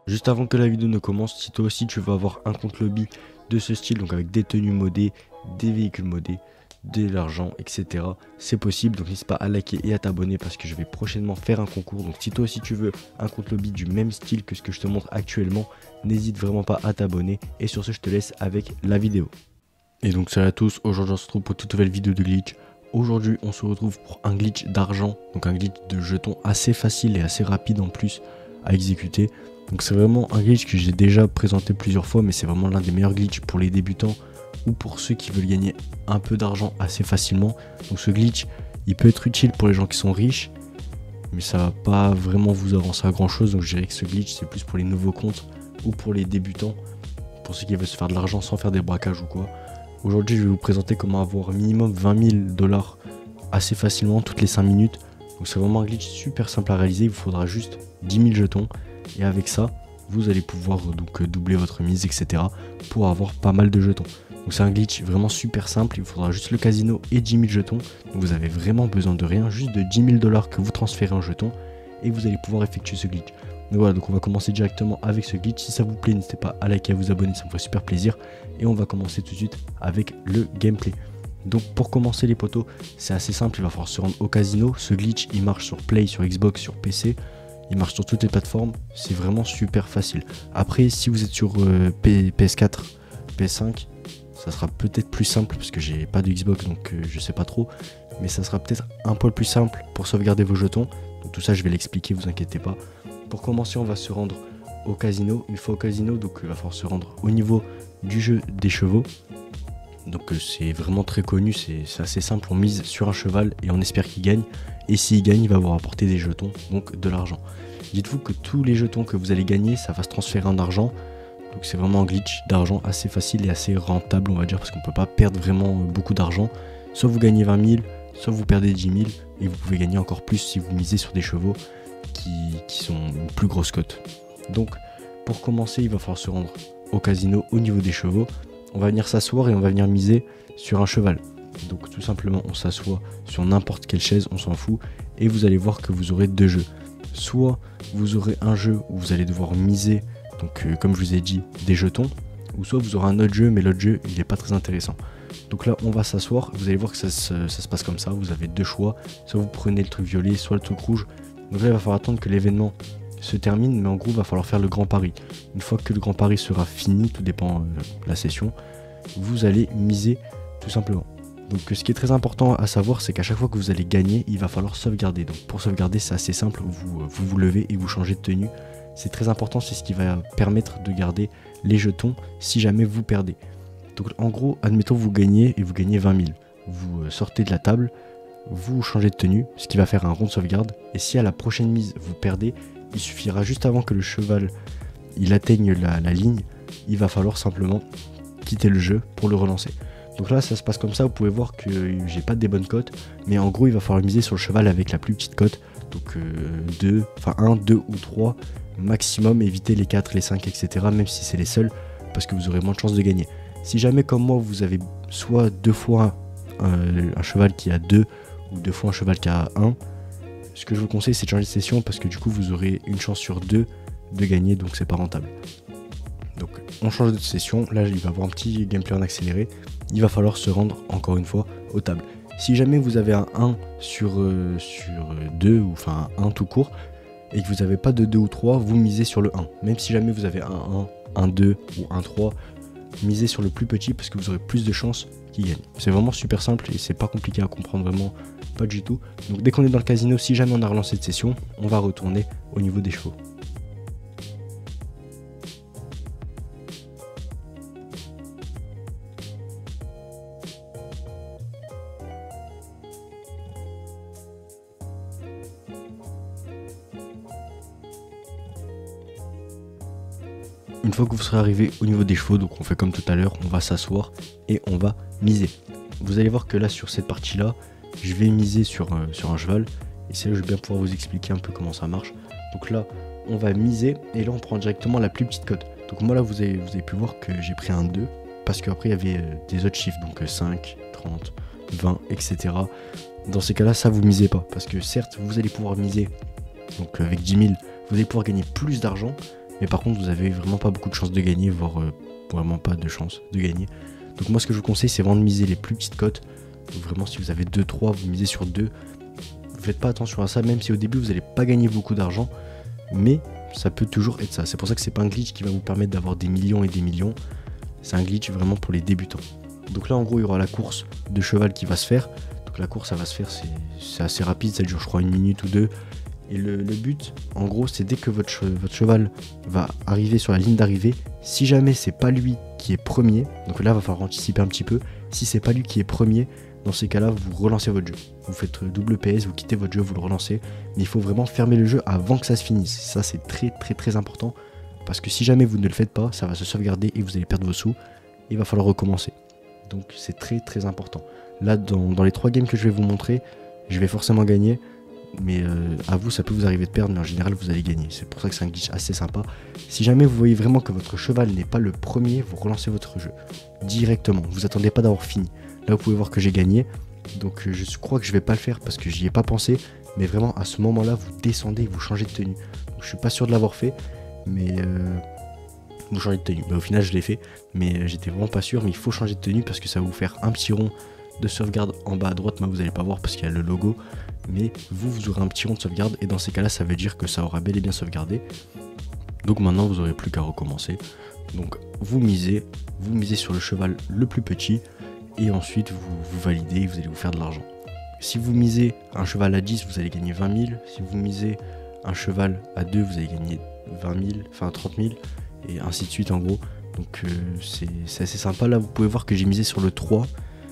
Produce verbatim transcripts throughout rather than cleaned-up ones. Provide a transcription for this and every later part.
Juste avant que la vidéo ne commence, si toi aussi tu veux avoir un compte lobby de ce style, donc avec des tenues modées, des véhicules modés, de l'argent, et cetera, c'est possible. Donc n'hésite pas à liker et à t'abonner parce que je vais prochainement faire un concours. Donc si toi aussi tu veux un compte lobby du même style que ce que je te montre actuellement, n'hésite vraiment pas à t'abonner. Et sur ce, je te laisse avec la vidéo. Et donc salut à tous, aujourd'hui on se retrouve pour une toute nouvelle vidéo de glitch. Aujourd'hui on se retrouve pour un glitch d'argent, donc un glitch de jetons assez facile et assez rapide en plus à exécuter. Donc c'est vraiment un glitch que j'ai déjà présenté plusieurs fois, mais c'est vraiment l'un des meilleurs glitches pour les débutants ou pour ceux qui veulent gagner un peu d'argent assez facilement. Donc ce glitch, il peut être utile pour les gens qui sont riches, mais ça va pas vraiment vous avancer à grand chose. Donc je dirais que ce glitch c'est plus pour les nouveaux comptes ou pour les débutants, pour ceux qui veulent se faire de l'argent sans faire des braquages ou quoi. Aujourd'hui je vais vous présenter comment avoir minimum vingt mille dollars assez facilement toutes les cinq minutes. Donc c'est vraiment un glitch super simple à réaliser, il vous faudra juste dix mille jetons. Et avec ça, vous allez pouvoir donc doubler votre mise, et cetera pour avoir pas mal de jetons. Donc c'est un glitch vraiment super simple, il vous faudra juste le casino et dix mille jetons. Donc vous avez vraiment besoin de rien, juste de dix mille dollars que vous transférez en jetons et vous allez pouvoir effectuer ce glitch. Donc voilà, donc on va commencer directement avec ce glitch. Si ça vous plaît, n'hésitez pas à liker, à vous abonner, ça me ferait super plaisir. Et on va commencer tout de suite avec le gameplay. Donc pour commencer les potos, c'est assez simple, il va falloir se rendre au casino. Ce glitch, il marche sur Play, sur Xbox, sur P C. Il marche sur toutes les plateformes, c'est vraiment super facile. Après, si vous êtes sur euh, P S quatre, P S cinq, ça sera peut-être plus simple parce que j'ai pas de Xbox donc euh, je sais pas trop. Mais ça sera peut-être un poil plus simple pour sauvegarder vos jetons. Donc tout ça, je vais l'expliquer, vous inquiétez pas. Pour commencer, on va se rendre au casino. Une fois au casino, donc il va falloir se rendre au niveau du jeu des chevaux. Donc euh, c'est vraiment très connu, c'est assez simple. On mise sur un cheval et on espère qu'il gagne. Et s'il gagne, il va vous rapporter des jetons, donc de l'argent. Dites-vous que tous les jetons que vous allez gagner, ça va se transférer en argent. Donc c'est vraiment un glitch d'argent assez facile et assez rentable, on va dire, parce qu'on ne peut pas perdre vraiment beaucoup d'argent. Soit vous gagnez vingt mille, soit vous perdez dix mille, et vous pouvez gagner encore plus si vous misez sur des chevaux qui, qui sont une plus grosse cote. Donc pour commencer, il va falloir se rendre au casino au niveau des chevaux. On va venir s'asseoir et on va venir miser sur un cheval. Donc tout simplement, on s'assoit sur n'importe quelle chaise, on s'en fout, et vous allez voir que vous aurez deux jeux. Soit vous aurez un jeu où vous allez devoir miser, donc euh, comme je vous ai dit, des jetons, ou soit vous aurez un autre jeu, mais l'autre jeu, il n'est pas très intéressant. Donc là, on va s'asseoir, vous allez voir que ça se, ça se passe comme ça, vous avez deux choix, soit vous prenez le truc violet, soit le truc rouge. Donc là, il va falloir attendre que l'événement se termine, mais en gros, il va falloir faire le grand pari. Une fois que le grand pari sera fini, tout dépend de euh, la session, vous allez miser tout simplement. Donc ce qui est très important à savoir, c'est qu'à chaque fois que vous allez gagner, il va falloir sauvegarder. Donc pour sauvegarder, c'est assez simple, vous, vous vous levez et vous changez de tenue. C'est très important, c'est ce qui va permettre de garder les jetons si jamais vous perdez. Donc en gros, admettons vous gagnez et vous gagnez vingt mille. Vous sortez de la table, vous changez de tenue, ce qui va faire un rond de sauvegarde. Et si à la prochaine mise vous perdez, il suffira juste avant que le cheval il atteigne la, la ligne, il va falloir simplement quitter le jeu pour le relancer. Donc là ça se passe comme ça, vous pouvez voir que j'ai pas des bonnes cotes, mais en gros il va falloir miser sur le cheval avec la plus petite cote, donc euh, deux, enfin un, deux ou trois maximum, évitez les quatre, les cinq, et cetera même si c'est les seuls, parce que vous aurez moins de chances de gagner. Si jamais comme moi vous avez soit deux fois un, un cheval qui a deux, ou deux fois un cheval qui a un, ce que je vous conseille c'est de changer de session, parce que du coup vous aurez une chance sur deux de gagner, donc c'est pas rentable. Donc on change de session, là il va y avoir un petit gameplay en accéléré, il va falloir se rendre encore une fois aux tables. Si jamais vous avez un un sur, euh, sur deux, ou enfin un tout court, et que vous n'avez pas de deux ou trois, vous misez sur le un. Même si jamais vous avez un un, un deux ou un trois, misez sur le plus petit parce que vous aurez plus de chances qu'il gagne. C'est vraiment super simple et c'est pas compliqué à comprendre, vraiment pas du tout. Donc dès qu'on est dans le casino, si jamais on a relancé de session, on va retourner au niveau des chevaux. Une fois que vous serez arrivé au niveau des chevaux, donc on fait comme tout à l'heure, on va s'asseoir et on va miser. Vous allez voir que là sur cette partie là, je vais miser sur, euh, sur un cheval, et c'est là que je vais bien pouvoir vous expliquer un peu comment ça marche. Donc là on va miser et là on prend directement la plus petite cote. Donc moi là vous avez, vous avez pu voir que j'ai pris un deux, parce qu'après il y avait euh, des autres chiffres, donc euh, cinq, trente, vingt, et cetera. Dans ces cas là ça vous misez pas, parce que certes vous allez pouvoir miser, donc euh, avec dix mille vous allez pouvoir gagner plus d'argent, mais par contre vous avez vraiment pas beaucoup de chances de gagner, voire euh, vraiment pas de chance de gagner. Donc moi ce que je vous conseille c'est vraiment de miser les plus petites cotes. Donc vraiment si vous avez deux trois, vous misez sur deux. Faites pas attention à ça, même si au début vous n'allez pas gagner beaucoup d'argent, mais ça peut toujours être ça. C'est pour ça que c'est pas un glitch qui va vous permettre d'avoir des millions et des millions. C'est un glitch vraiment pour les débutants. Donc là en gros il y aura la course de cheval qui va se faire. Donc la course ça va se faire, c'est assez rapide, ça dure je crois une minute ou deux. Et le, le but en gros c'est dès que votre, che, votre cheval va arriver sur la ligne d'arrivée, si jamais c'est pas lui qui est premier, donc là il va falloir anticiper un petit peu, si c'est pas lui qui est premier, dans ces cas-là, vous relancez votre jeu. Vous faites double P S, vous quittez votre jeu, vous le relancez. Mais il faut vraiment fermer le jeu avant que ça se finisse. Ça, c'est très très très important. Parce que si jamais vous ne le faites pas, ça va se sauvegarder et vous allez perdre vos sous. Et il va falloir recommencer. Donc c'est très très important. Là, dans, dans les trois games que je vais vous montrer, je vais forcément gagner. Mais euh, à vous, ça peut vous arriver de perdre, mais en général, vous allez gagner. C'est pour ça que c'est un glitch assez sympa. Si jamais vous voyez vraiment que votre cheval n'est pas le premier, vous relancez votre jeu directement. Vous attendez pas d'avoir fini. Là vous pouvez voir que j'ai gagné, donc je crois que je vais pas le faire parce que j'y ai pas pensé, mais vraiment à ce moment là vous descendez, vous changez de tenue. Donc, je suis pas sûr de l'avoir fait, mais euh, vous changez de tenue. Bah, au final je l'ai fait, mais euh, j'étais vraiment pas sûr, mais il faut changer de tenue parce que ça va vous faire un petit rond de sauvegarde en bas à droite. Moi vous allez pas voir parce qu'il y a le logo, mais vous vous aurez un petit rond de sauvegarde et dans ces cas là ça veut dire que ça aura bel et bien sauvegardé. Donc maintenant vous aurez plus qu'à recommencer. Donc vous misez, vous misez sur le cheval le plus petit. Et ensuite vous, vous validez et vous allez vous faire de l'argent. Si vous misez un cheval à dix, vous allez gagner vingt mille. Si vous misez un cheval à deux, vous allez gagner vingt mille, enfin trente mille. Et ainsi de suite en gros. Donc euh, c'est assez sympa. Là vous pouvez voir que j'ai misé sur le trois.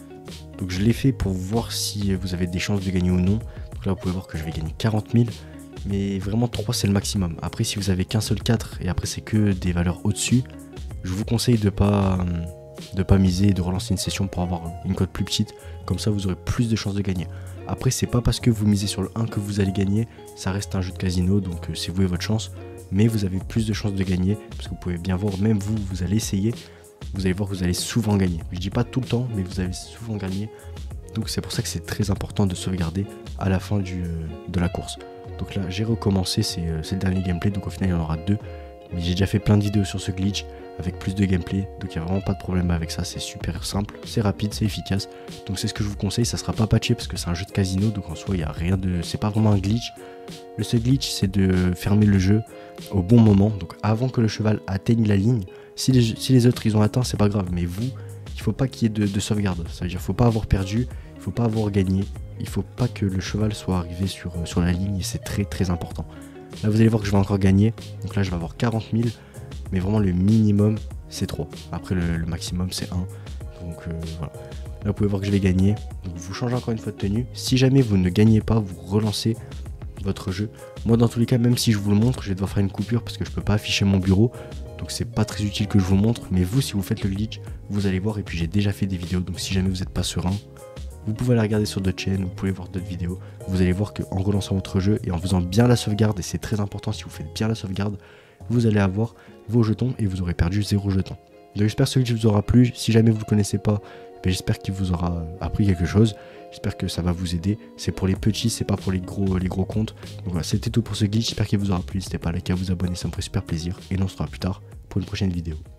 Donc je l'ai fait pour voir si vous avez des chances de gagner ou non. Donc là vous pouvez voir que je vais gagner quarante mille. Mais vraiment trois c'est le maximum. Après si vous avez qu'un seul quatre et après c'est que des valeurs au-dessus, je vous conseille de pas... Hum, de pas miser et de relancer une session pour avoir une cote plus petite, comme ça vous aurez plus de chances de gagner. Après c'est pas parce que vous misez sur le un que vous allez gagner, ça reste un jeu de casino donc euh, c'est vous et votre chance, mais vous avez plus de chances de gagner parce que vous pouvez bien voir, même vous, vous allez essayer, vous allez voir que vous allez souvent gagner. Je dis pas tout le temps, mais vous allez souvent gagner, donc c'est pour ça que c'est très important de sauvegarder à la fin du, euh, de la course. Donc là j'ai recommencé, c'est euh, le dernier gameplay, donc au final il y en aura deux, mais j'ai déjà fait plein de vidéos sur ce glitch avec plus de gameplay, donc il n'y a vraiment pas de problème avec ça, c'est super simple, c'est rapide, c'est efficace, donc c'est ce que je vous conseille. Ça sera pas patché parce que c'est un jeu de casino, donc en soi il n'y a rien de, c'est pas vraiment un glitch. Le seul glitch c'est de fermer le jeu au bon moment, donc avant que le cheval atteigne la ligne. Si les, si les autres ils ont atteint, c'est pas grave, mais vous, il faut pas qu'il y ait de, de sauvegarde, ça veut dire faut pas avoir perdu, il faut pas avoir gagné, il faut pas que le cheval soit arrivé sur, sur la ligne, et c'est très très important. Là vous allez voir que je vais encore gagner, donc là je vais avoir quarante mille. Mais vraiment le minimum c'est trois. Après le, le maximum c'est un. Donc euh, voilà. Là vous pouvez voir que je vais gagner. Donc vous changez encore une fois de tenue. Si jamais vous ne gagnez pas, vous relancez votre jeu. Moi dans tous les cas, même si je vous le montre, je vais devoir faire une coupure parce que je peux pas afficher mon bureau. Donc c'est pas très utile que je vous montre. Mais vous, si vous faites le glitch, vous allez voir. Et puis j'ai déjà fait des vidéos. Donc si jamais vous n'êtes pas serein, vous pouvez aller regarder sur d'autres chaînes, vous pouvez voir d'autres vidéos. Vous allez voir qu'en relançant votre jeu et en faisant bien la sauvegarde, et c'est très important si vous faites bien la sauvegarde, vous allez avoir vos jetons et vous aurez perdu zéro jeton. Donc j'espère que ce vidéo vous aura plu. Si jamais vous ne le connaissez pas, j'espère qu'il vous aura appris quelque chose. J'espère que ça va vous aider. C'est pour les petits, c'est pas pour les gros, les gros comptes. Donc voilà, c'était tout pour ce glitch. J'espère qu'il vous aura plu. N'hésitez pas à liker, à vous abonner, ça me ferait super plaisir. Et nous on se revoit plus tard pour une prochaine vidéo.